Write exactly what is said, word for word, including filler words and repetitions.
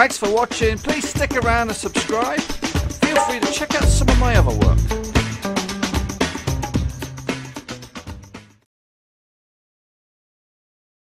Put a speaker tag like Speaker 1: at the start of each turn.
Speaker 1: Thanks for watching. Please stick around and subscribe. Feel free to check out some of my other work.